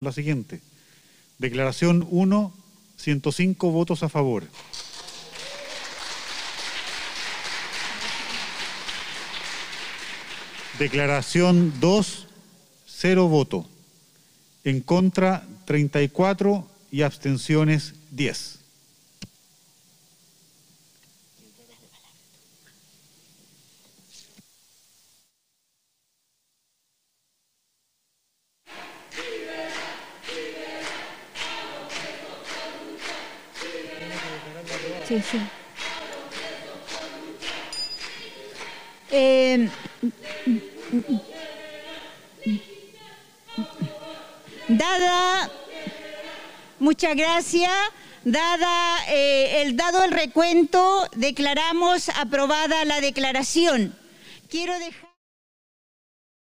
la siguiente. Declaración 1, 105 votos a favor. Declaración 2, 0 voto. En contra, 34 y abstenciones, 10. Sí, sí. Muchas gracias. Dado el recuento, declaramos aprobada la declaración. Quiero dejar